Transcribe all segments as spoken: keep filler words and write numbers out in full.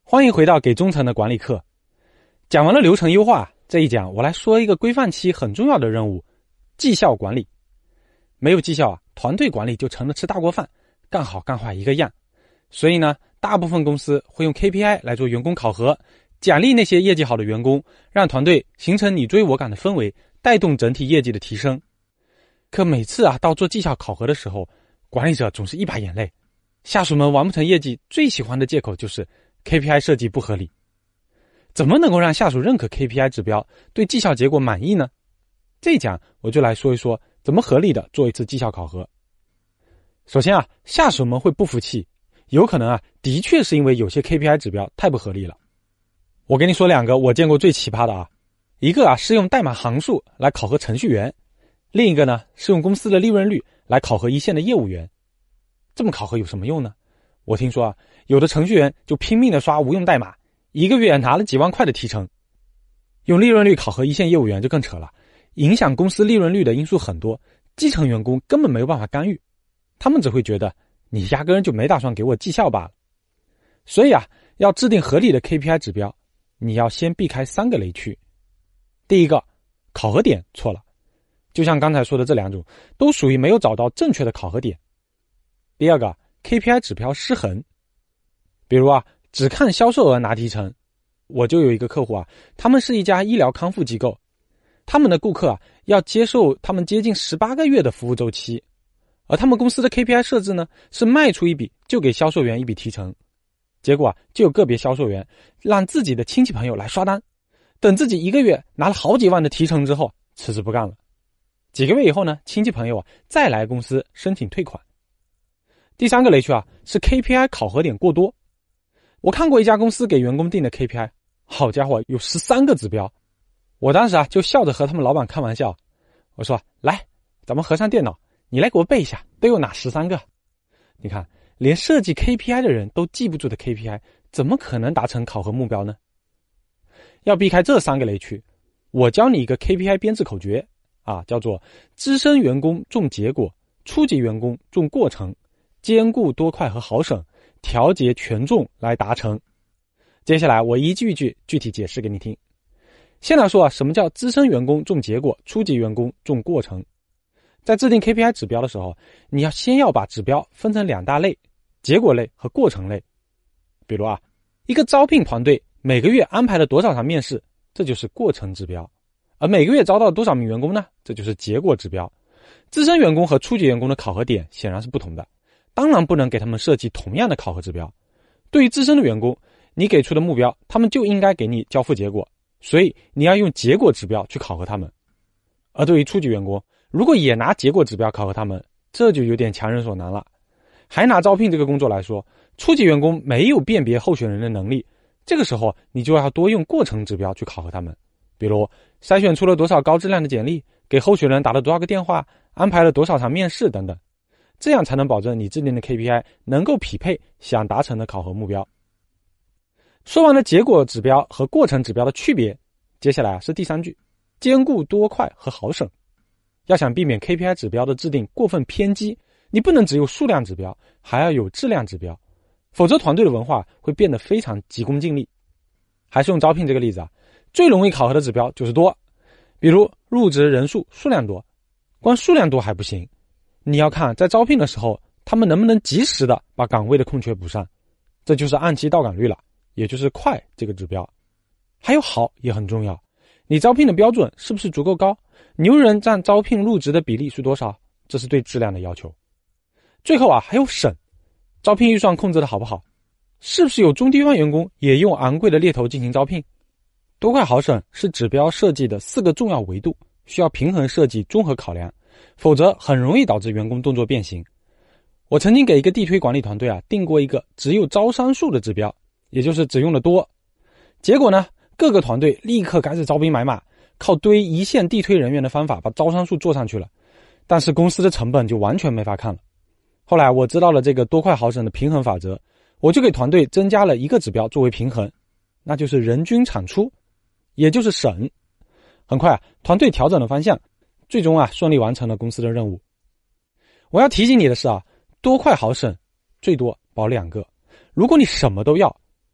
欢迎回到给中层的管理课。讲完了流程优化，这一讲我来说一个规范期很重要的任务——绩效管理。没有绩效啊，团队管理就成了吃大锅饭，干好干坏一个样。所以呢，大部分公司会用 K P I 来做员工考核，奖励那些业绩好的员工，让团队形成你追我赶的氛围，带动整体业绩的提升。可每次啊，到做绩效考核的时候，管理者总是一把眼泪。下属们完不成业绩，最喜欢的借口就是 K P I 设计不合理。怎么能够让下属认可 K P I 指标，对绩效结果满意呢？这一讲我就来说一说怎么合理的做一次绩效考核。首先啊，下属们会不服气，有可能啊，的确是因为有些 K P I 指标太不合理了。我跟你说两个我见过最奇葩的啊，一个啊是用代码行数来考核程序员，另一个呢是用公司的利润率来考核一线的业务员。这么考核有什么用呢？我听说啊，有的程序员就拼命的刷无用代码，一个月拿了几万块的提成。用利润率考核一线业务员就更扯了，影响公司利润率的因素很多，基层员工根本没有办法干预，他们只会觉得你压根就没打算给我绩效罢了。所以啊，要制定合理的 K P I 指标，你要先避开三个雷区。第一个，考核点错了，就像刚才说的这两种，都属于没有找到正确的考核点。第二个 ，K P I 指标失衡。比如啊，只看销售额拿提成。我就有一个客户啊，他们是一家医疗康复机构，他们的顾客啊要接受他们接近十八个月的服务周期，而他们公司的 K P I 设置呢是卖出一笔就给销售员一笔提成。结果啊，就有个别销售员让自己的亲戚朋友来刷单，等自己一个月拿了好几万的提成之后，辞职不干了。几个月以后呢，亲戚朋友啊再来公司申请退款。第三个雷区啊，是 K P I 考核点过多。我看过一家公司给员工定的 K P I， 好家伙，有十三个指标。我当时啊就笑着和他们老板开玩笑，我说：“来，咱们合上电脑，你来给我背一下，都有哪十三个？”你看，连设计 K P I 的人都记不住的 K P I， 怎么可能达成考核目标呢？要避开这三个雷区，我教你一个 K P I 编制口诀啊，叫做资深员工重结果，初级员工重过程，兼顾多快和好省，调节权重来达成。接下来我一句一句具体解释给你听。先来说啊，什么叫资深员工重结果，初级员工重过程。在制定 K P I 指标的时候，你要先要把指标分成两大类，结果类和过程类。比如啊，一个招聘团队每个月安排了多少场面试，这就是过程指标。而每个月招到多少名员工呢，这就是结果指标。资深员工和初级员工的考核点显然是不同的，当然不能给他们设计同样的考核指标。对于资深的员工，你给出的目标，他们就应该给你交付结果，所以你要用结果指标去考核他们。而对于初级员工，如果也拿结果指标考核他们，这就有点强人所难了。还拿招聘这个工作来说，初级员工没有辨别候选人的能力，这个时候你就要多用过程指标去考核他们。比如筛选出了多少高质量的简历，给候选人打了多少个电话，安排了多少场面试等等，这样才能保证你制定的 K P I 能够匹配想达成的考核目标。说完了结果指标和过程指标的区别，接下来啊是第三句，兼顾多快和好省。要想避免 K P I 指标的制定过分偏激，你不能只有数量指标，还要有质量指标，否则团队的文化会变得非常急功近利。还是用招聘这个例子啊，最容易考核的指标就是多。比如入职人数数量多，光数量多还不行，你要看在招聘的时候他们能不能及时的把岗位的空缺补上，这就是按期到岗率了，也就是快这个指标。还有好也很重要，你招聘的标准是不是足够高，牛人占招聘入职的比例是多少，这是对质量的要求。最后啊还有省，招聘预算控制的好不好，是不是有中低端员工也用昂贵的猎头进行招聘。多快好省是指标设计的四个重要维度，需要平衡设计综合考量，否则很容易导致员工动作变形。我曾经给一个地推管理团队啊定过一个只有招商数的指标，也就是只用的多。结果呢，各个团队立刻开始招兵买马，靠堆一线地推人员的方法把招商数做上去了，但是公司的成本就完全没法看了。后来我知道了这个多快好省的平衡法则，我就给团队增加了一个指标作为平衡，那就是人均产出，也就是省。很快啊，团队调整了方向，最终啊顺利完成了公司的任务。我要提醒你的是啊，多快好省最多保两个，如果你什么都要，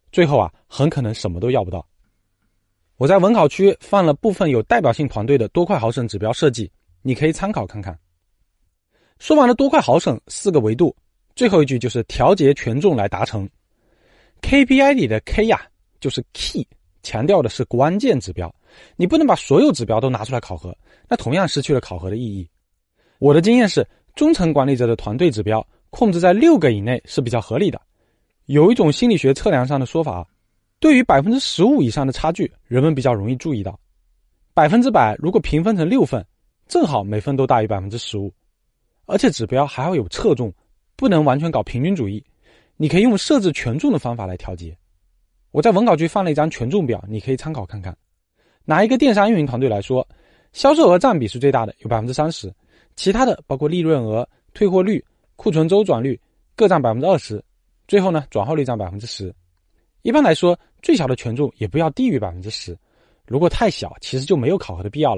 最后啊，很可能什么都要不到。我在文考区放了部分有代表性团队的多快好省指标设计，你可以参考看看。说完了多快好省四个维度，最后一句就是调节权重来达成。K P I 里的 K 呀、啊，就是 Key， 强调的是关键指标，你不能把所有指标都拿出来考核，那同样失去了考核的意义。我的经验是，中层管理者的团队指标控制在六个以内是比较合理的。有一种心理学测量上的说法，对于 百分之十五 以上的差距，人们比较容易注意到。百分之百如果平分成六份，正好每份都大于 百分之十五。而且指标还要有侧重，不能完全搞平均主义，你可以用设置权重的方法来调节。我在文稿区放了一张权重表，你可以参考看看。拿一个电商运营团队来说，销售额占比是最大的，有 百分之三十， 其他的包括利润额、退货率、库存周转率各占 百分之二十， 最后呢，转化率占 百分之十。 一般来说，最小的权重也不要低于 百分之十， 如果太小，其实就没有考核的必要了。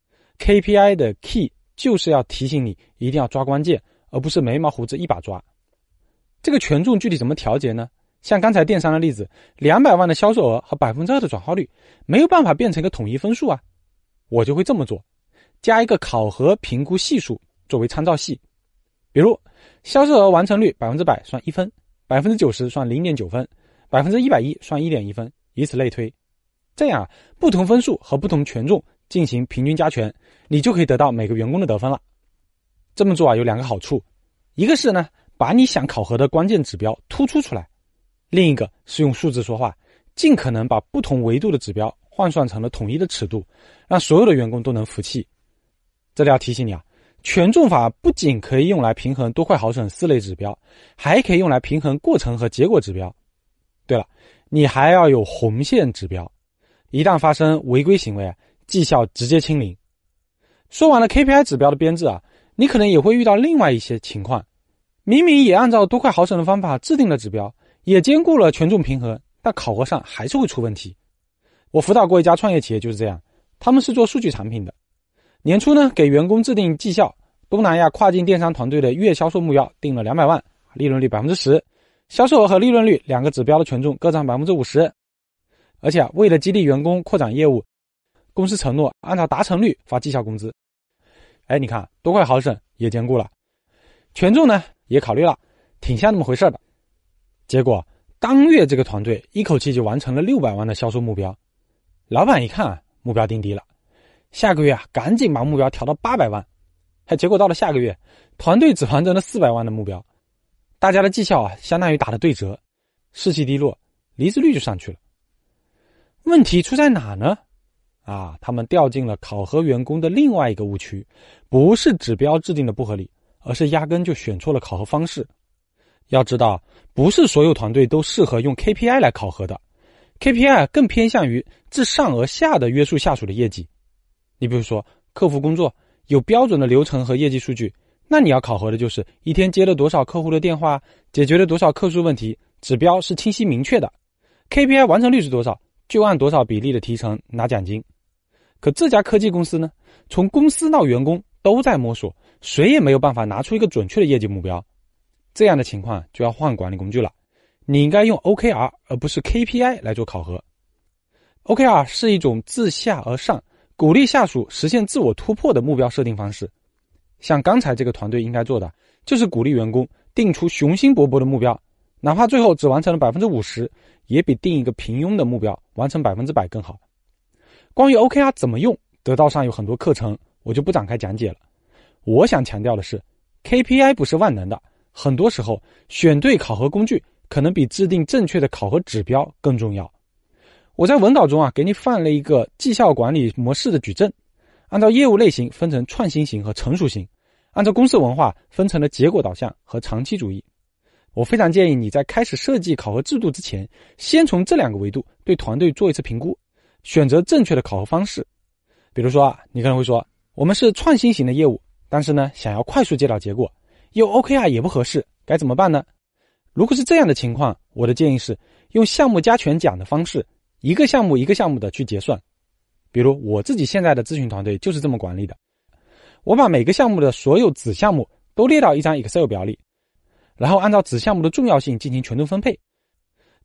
K P I 的 Key 就是要提醒你一定要抓关键，而不是眉毛胡子一把抓。这个权重具体怎么调节呢？像刚才电商的例子，两百万的销售额和 百分之二 的转化率没有办法变成一个统一分数啊，我就会这么做，加一个考核评估系数作为参照系。比如销售额完成率 百分之百 算一分， 百分之九十 算 零点九分， 百分之一百一 算 一点一分，以此类推。这样啊，不同分数和不同权重进行平均加权，你就可以得到每个员工的得分了。这么做啊，有两个好处，一个是呢，把你想考核的关键指标突出出来，另一个是用数字说话，尽可能把不同维度的指标换算成了统一的尺度，让所有的员工都能服气。这里要提醒你啊，权重法不仅可以用来平衡多快好省四类指标，还可以用来平衡过程和结果指标。对了，你还要有红线指标，一旦发生违规行为啊，绩效直接清零。说完了 K P I 指标的编制啊，你可能也会遇到另外一些情况，明明也按照多快好省的方法制定了指标，也兼顾了权重平衡，但考核上还是会出问题。我辅导过一家创业企业就是这样，他们是做数据产品的，年初呢给员工制定绩效，东南亚跨境电商团队的月销售目标定了两百万，利润率 百分之十， 销售额和利润率两个指标的权重各占 百分之五十。 而且啊，为了激励员工扩展业务，公司承诺按照达成率发绩效工资。哎，你看多快好省也兼顾了，权重呢也考虑了，挺像那么回事的。结果当月这个团队一口气就完成了六百万的销售目标。老板一看啊，目标定低了，下个月啊赶紧把目标调到八百万。还结果到了下个月，团队只完成了四百万的目标，大家的绩效啊相当于打了对折，士气低落，离职率就上去了。问题出在哪呢？啊，他们掉进了考核员工的另外一个误区，不是指标制定的不合理，而是压根就选错了考核方式。要知道，不是所有团队都适合用 K P I 来考核的， K P I 更偏向于自上而下的约束下属的业绩。你比如说客服工作有标准的流程和业绩数据，那你要考核的就是一天接了多少客户的电话，解决了多少客诉问题，指标是清晰明确的， K P I 完成率是多少，就按多少比例的提成拿奖金。可这家科技公司呢，从公司到员工都在摸索，谁也没有办法拿出一个准确的业绩目标。这样的情况就要换管理工具了，你应该用 O K R 而不是 K P I 来做考核。 O K R 是一种自下而上鼓励下属实现自我突破的目标设定方式。像刚才这个团队应该做的，就是鼓励员工定出雄心勃勃的目标，哪怕最后只完成了 百分之五十， 也比定一个平庸的目标完成 百分之百 更好。关于 O K R 怎么用，得道上有很多课程，我就不展开讲解了。我想强调的是， K P I 不是万能的，很多时候选对考核工具可能比制定正确的考核指标更重要。我在文稿中啊，给你放了一个绩效管理模式的矩阵，按照业务类型分成创新型和成熟型，按照公司文化分成了结果导向和长期主义。我非常建议你在开始设计考核制度之前，先从这两个维度对团队做一次评估，选择正确的考核方式。比如说啊，你可能会说，我们是创新型的业务，但是呢，想要快速接到结果，用 O K R 也不合适，该怎么办呢？如果是这样的情况，我的建议是用项目加权奖的方式，一个项目一个项目的去结算。比如我自己现在的咨询团队就是这么管理的，我把每个项目的所有子项目都列到一张 Excel 表里，然后按照子项目的重要性进行权重分配。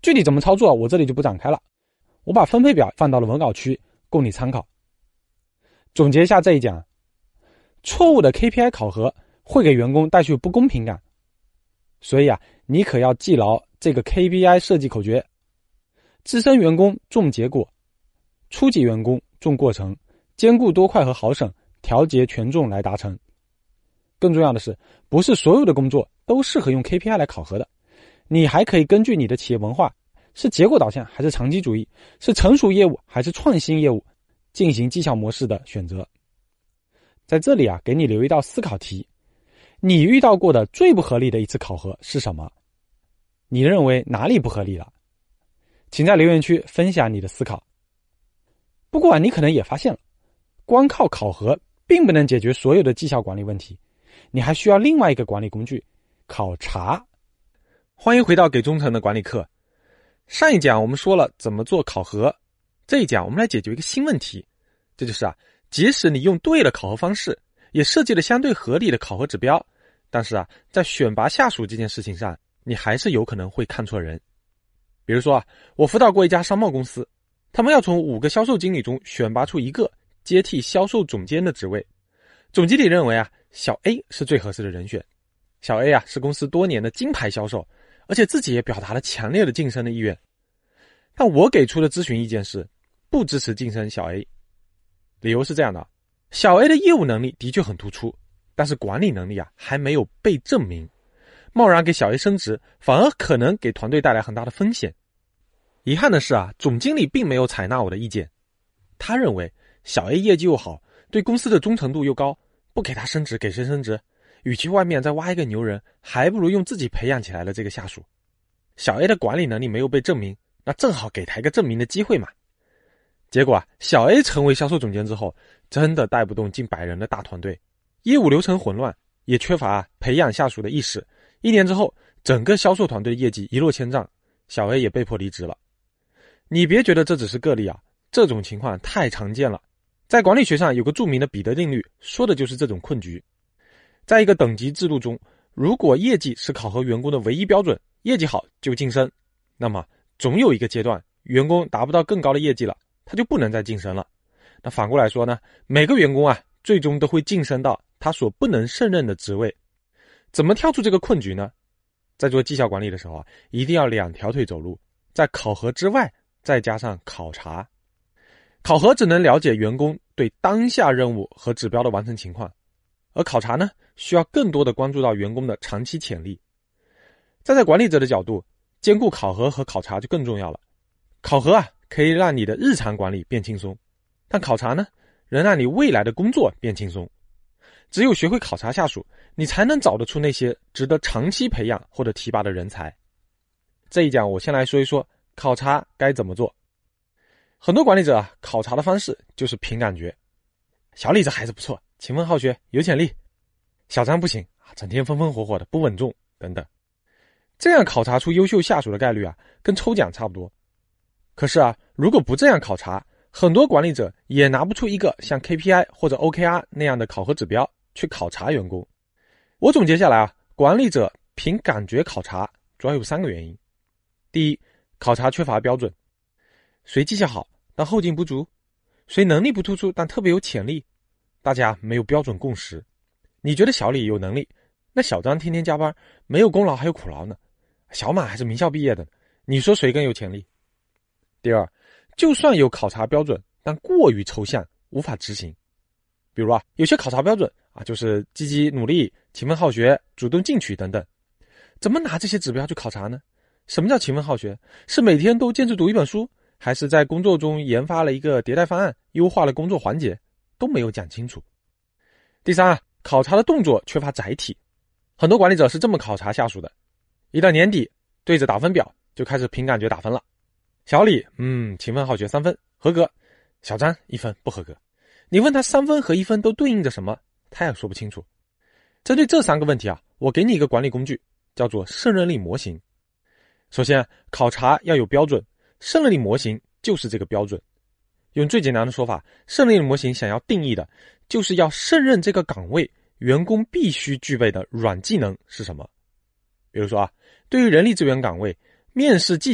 具体怎么操作我这里就不展开了，我把分配表放到了文稿区供你参考。总结一下这一讲，错误的 K P I 考核会给员工带去不公平感，所以啊，你可要记牢这个 K P I 设计口诀：资深员工重结果，初级员工重过程，兼顾多快和好省，调节权重来达成。更重要的是，不是所有的工作都适合用 K P I 来考核的，你还可以根据你的企业文化，是结果导向还是长期主义，是成熟业务还是创新业务，进行绩效模式的选择。在这里啊，给你留一道思考题，你遇到过的最不合理的一次考核是什么？你认为哪里不合理了？请在留言区分享你的思考。不过啊，你可能也发现了，光靠考核并不能解决所有的绩效管理问题，你还需要另外一个管理工具，考察。欢迎回到给忠诚的管理课。上一讲我们说了怎么做考核，这一讲我们来解决一个新问题，这就是啊，即使你用对了考核方式，也设计了相对合理的考核指标，但是啊，在选拔下属这件事情上，你还是有可能会看错人。比如说啊，我辅导过一家商贸公司，他们要从五个销售经理中选拔出一个接替销售总监的职位。总经理认为啊，小 A 是最合适的人选。小 A 啊，是公司多年的金牌销售，而且自己也表达了强烈的晋升的意愿。但我给出的咨询意见是不支持晋升小 A。理由是这样的，小 A 的业务能力的确很突出，但是管理能力啊还没有被证明。贸然给小 A 升职，反而可能给团队带来很大的风险。遗憾的是啊，总经理并没有采纳我的意见。他认为小 A 业绩又好，对公司的忠诚度又高，不给他升职给谁升职？与其外面再挖一个牛人，还不如用自己培养起来的这个下属。小 A 的管理能力没有被证明，那正好给他一个证明的机会嘛。结果啊，小 A 成为销售总监之后，真的带不动近百人的大团队，业务流程混乱，也缺乏、啊、培养下属的意识。一年之后，整个销售团队业绩一落千丈，小 A 也被迫离职了。你别觉得这只是个例啊，这种情况太常见了。在管理学上有个著名的彼得定律，说的就是这种困局。在一个等级制度中，如果业绩是考核员工的唯一标准，业绩好就晋升，那么总有一个阶段，员工达不到更高的业绩了，他就不能再晋升了。那反过来说呢，每个员工啊，最终都会晋升到他所不能胜任的职位。怎么跳出这个困局呢？在做绩效管理的时候啊，一定要两条腿走路，在考核之外再加上考察。考核只能了解员工对当下任务和指标的完成情况，而考察呢，需要更多的关注到员工的长期潜力。站在管理者的角度，兼顾考核和考察就更重要了。考核啊，可以让你的日常管理变轻松，但考察呢，能让你未来的工作变轻松。只有学会考察下属，你才能找得出那些值得长期培养或者提拔的人才。这一讲我先来说一说考察该怎么做。很多管理者啊，考察的方式就是凭感觉。小李这孩子不错，勤奋好学，有潜力。小张不行啊，整天风风火火的，不稳重等等。这样考察出优秀下属的概率啊，跟抽奖差不多。可是啊，如果不这样考察，很多管理者也拿不出一个像 K P I 或者 O K R 那样的考核指标去考察员工。我总结下来啊，管理者凭感觉考察主要有三个原因。第一，考察缺乏标准。谁绩效好但后劲不足？谁能力不突出但特别有潜力？大家没有标准共识。你觉得小李有能力，那小张天天加班，没有功劳还有苦劳呢。小马还是名校毕业的，你说谁更有潜力？第二，就算有考察标准，但过于抽象，无法执行。比如啊，有些考察标准啊，就是积极努力、勤奋好学、主动进取等等。怎么拿这些指标去考察呢？什么叫勤奋好学？是每天都坚持读一本书，还是在工作中研发了一个迭代方案，优化了工作环节？都没有讲清楚。第三啊，考察的动作缺乏载体。很多管理者是这么考察下属的：一到年底，对着打分表就开始凭感觉打分了。小李，嗯，勤奋好学三分，合格；小张一分，不合格。你问他三分和一分都对应着什么，他也说不清楚。针对这三个问题啊，我给你一个管理工具，叫做胜任力模型。首先，考察要有标准，胜任力模型就是这个标准。用最简单的说法，胜任力模型想要定义的，就是要胜任这个岗位，员工必须具备的软技能是什么。比如说啊，对于人力资源岗位，面试技巧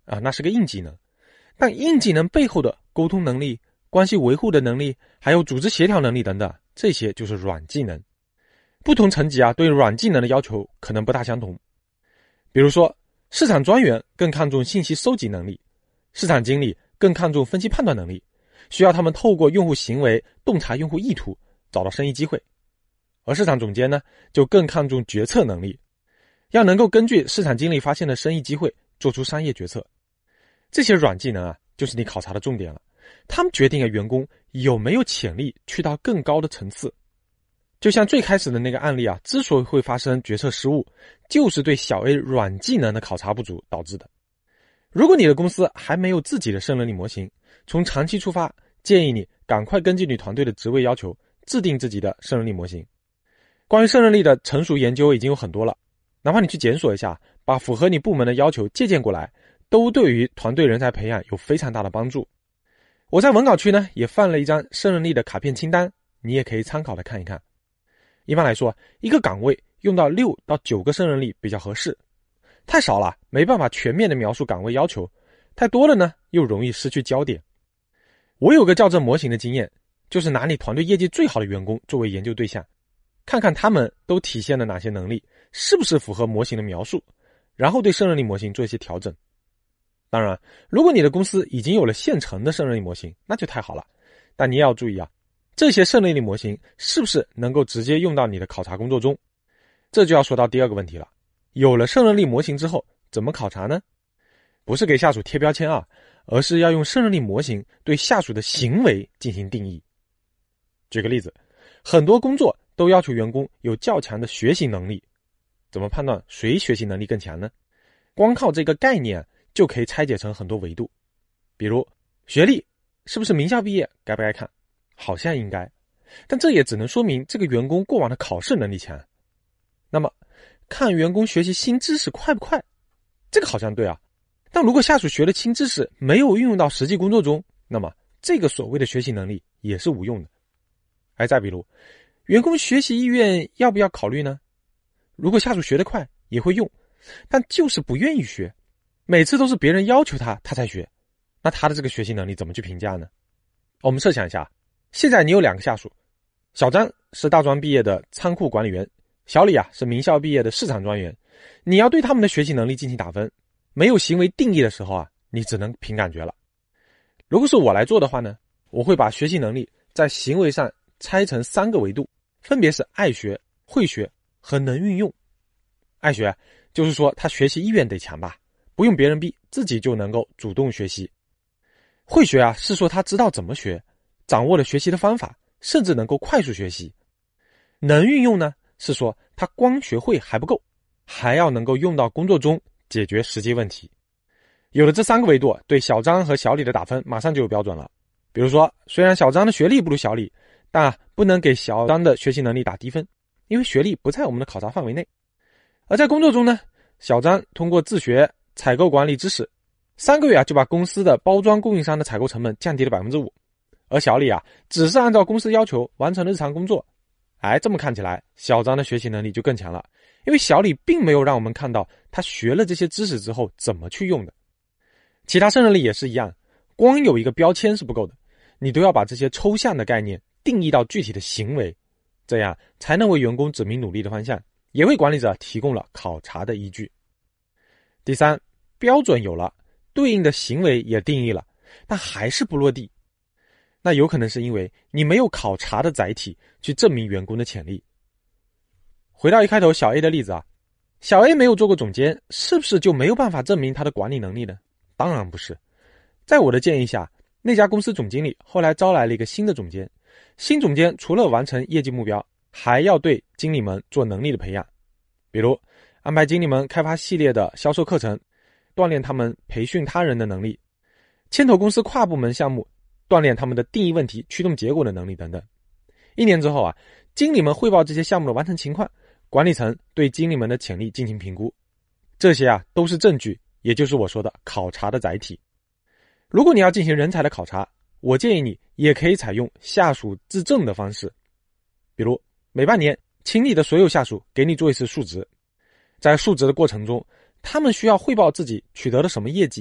啊，那是个硬技能。但硬技能背后的沟通能力、关系维护的能力，还有组织协调能力等等，这些就是软技能。不同层级啊，对软技能的要求可能不大相同。比如说，市场专员更看重信息收集能力，市场经理更看重分析判断能力，需要他们透过用户行为洞察用户意图，找到生意机会。而市场总监呢，就更看重决策能力，要能够根据市场经理发现的生意机会做出商业决策。这些软技能啊，就是你考察的重点了，他们决定了员工有没有潜力去到更高的层次。就像最开始的那个案例啊，之所以会发生决策失误，就是对小 A 软技能的考察不足导致的。如果你的公司还没有自己的胜任力模型，从长期出发，建议你赶快根据你团队的职位要求，制定自己的胜任力模型。关于胜任力的成熟研究已经有很多了，哪怕你去检索一下，把符合你部门的要求借鉴过来，都对于团队人才培养有非常大的帮助。我在文稿区呢也放了一张胜任力的卡片清单，你也可以参考的看一看。一般来说，一个岗位用到六到九个胜任力比较合适，太少了没办法全面的描述岗位要求，太多了呢又容易失去焦点。我有个校正模型的经验，就是拿你团队业绩最好的员工作为研究对象，看看他们都体现了哪些能力，是不是符合模型的描述，然后对胜任力模型做一些调整。当然，如果你的公司已经有了现成的胜任力模型，那就太好了，但你也要注意啊，这些胜任力模型是不是能够直接用到你的考察工作中？这就要说到第二个问题了，有了胜任力模型之后，怎么考察呢？不是给下属贴标签啊，而是要用胜任力模型对下属的行为进行定义。举个例子，很多工作都要求员工有较强的学习能力，怎么判断谁学习能力更强呢？光靠这个概念就可以拆解成很多维度。比如学历是不是名校毕业，该不该看？好像应该，但这也只能说明这个员工过往的考试能力强。那么看员工学习新知识快不快，这个好像对啊，但如果下属学的新知识没有运用到实际工作中，那么这个所谓的学习能力也是无用的。而再比如，员工学习意愿要不要考虑呢？如果下属学得快也会用，但就是不愿意学，每次都是别人要求他他才学，那他的这个学习能力怎么去评价呢？我们设想一下，现在你有两个下属，小张是大专毕业的仓库管理员，小李啊是名校毕业的市场专员，你要对他们的学习能力进行打分，没有行为定义的时候啊，你只能凭感觉了。如果是我来做的话呢，我会把学习能力在行为上拆成三个维度，分别是爱学、会学和能运用。爱学就是说他学习意愿得强吧，不用别人逼，自己就能够主动学习。会学啊是说他知道怎么学，掌握了学习的方法，甚至能够快速学习。能运用呢是说他光学会还不够，还要能够用到工作中解决实际问题。有了这三个维度，对小张和小李的打分马上就有标准了。比如说，虽然小张的学历不如小李，但啊不能给小张的学习能力打低分，因为学历不在我们的考察范围内。而在工作中呢，小张通过自学采购管理知识，三个月啊就把公司的包装供应商的采购成本降低了 百分之五， 而小李啊只是按照公司要求完成了日常工作。哎，这么看起来，小张的学习能力就更强了，因为小李并没有让我们看到他学了这些知识之后怎么去用的。其他胜任力也是一样，光有一个标签是不够的，你都要把这些抽象的概念定义到具体的行为，这样才能为员工指明努力的方向，也为管理者提供了考察的依据。第三，标准有了，对应的行为也定义了，但还是不落地，那有可能是因为你没有考察的载体去证明员工的潜力。回到一开头小 A 的例子啊，小 A 没有做过总监，是不是就没有办法证明他的管理能力呢？当然不是。在我的建议下，那家公司总经理后来招来了一个新的总监，新总监除了完成业绩目标，还要对经理们做能力的培养，比如安排经理们开发系列的销售课程，锻炼他们培训他人的能力，牵头公司跨部门项目，锻炼他们的定义问题、驱动结果的能力等等。一年之后啊，经理们汇报这些项目的完成情况，管理层对经理们的潜力进行评估，这些啊都是证据，也就是我说的考察的载体。如果你要进行人才的考察，我建议你也可以采用下属自证的方式，比如每半年请你的所有下属给你做一次述职，在述职的过程中，他们需要汇报自己取得了什么业绩，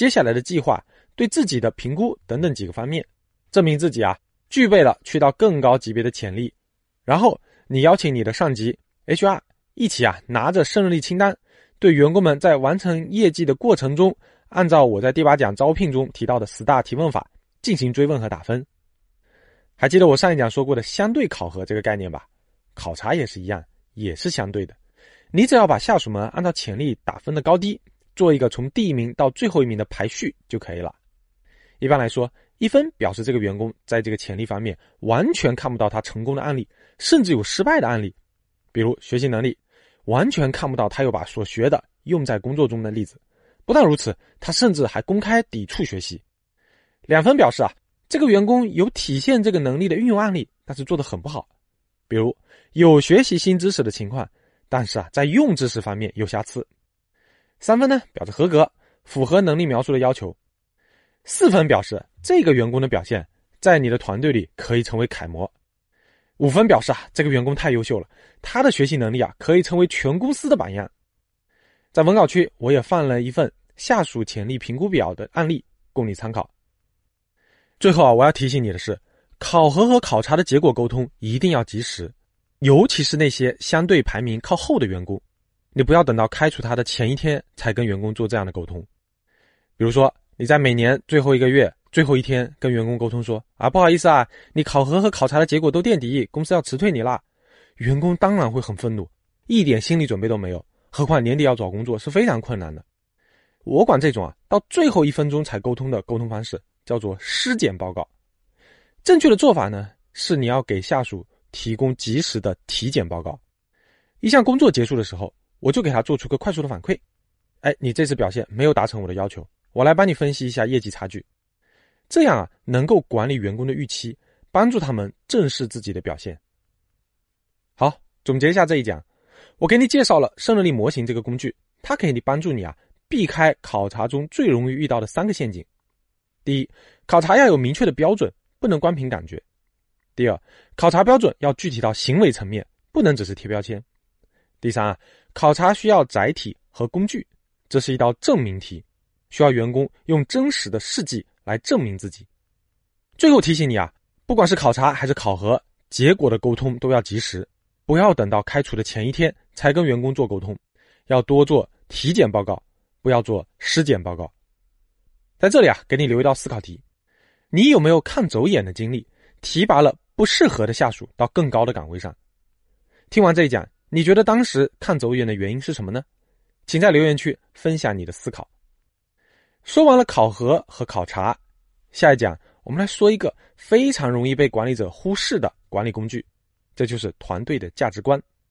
接下来的计划、对自己的评估等等几个方面，证明自己啊具备了去到更高级别的潜力。然后你邀请你的上级 H R 一起啊拿着胜任力清单，对员工们在完成业绩的过程中，按照我在第八讲招聘中提到的十大提问法进行追问和打分。还记得我上一讲说过的相对考核这个概念吧？考察也是一样，也是相对的。你只要把下属们按照潜力打分的高低，做一个从第一名到最后一名的排序就可以了。一般来说，一分表示这个员工在这个潜力方面完全看不到他成功的案例，甚至有失败的案例。比如学习能力，完全看不到他有把所学的用在工作中的例子。不但如此，他甚至还公开抵触学习。两分表示啊，这个员工有体现这个能力的运用案例，但是做得很不好。比如有学习新知识的情况，但是啊，在用知识方面有瑕疵。三分呢，表示合格，符合能力描述的要求。四分表示这个员工的表现在你的团队里可以成为楷模。五分表示啊，这个员工太优秀了，他的学习能力啊可以成为全公司的榜样。在文稿区我也放了一份下属潜力评估表的案例供你参考。最后啊，我要提醒你的是，考核和考察的结果沟通一定要及时，尤其是那些相对排名靠后的员工，你不要等到开除他的前一天才跟员工做这样的沟通。比如说你在每年最后一个月最后一天跟员工沟通说啊，不好意思啊，你考核和考察的结果都垫底，公司要辞退你啦。员工当然会很愤怒，一点心理准备都没有，何况年底要找工作是非常困难的。我管这种啊到最后一分钟才沟通的沟通方式叫做尸检报告。正确的做法呢，是你要给下属提供及时的体检报告。一项工作结束的时候，我就给他做出个快速的反馈。哎，你这次表现没有达成我的要求，我来帮你分析一下业绩差距。这样啊，能够管理员工的预期，帮助他们正视自己的表现。好，总结一下这一讲，我给你介绍了胜任力模型这个工具，它可以帮助你啊避开考察中最容易遇到的三个陷阱。第一，考察要有明确的标准，不能光凭感觉。第二，考察标准要具体到行为层面，不能只是贴标签。第三啊，考察需要载体和工具，这是一道证明题，需要员工用真实的事迹来证明自己。最后提醒你啊，不管是考察还是考核，结果的沟通都要及时，不要等到开除的前一天才跟员工做沟通，要多做体检报告，不要做尸检报告。在这里啊，给你留一道思考题，你有没有看走眼的经历，提拔了不适合的下属到更高的岗位上？听完这一讲，你觉得当时看走眼的原因是什么呢？请在留言区分享你的思考。说完了考核和考察，下一讲我们来说一个非常容易被管理者忽视的管理工具，这就是团队的价值观。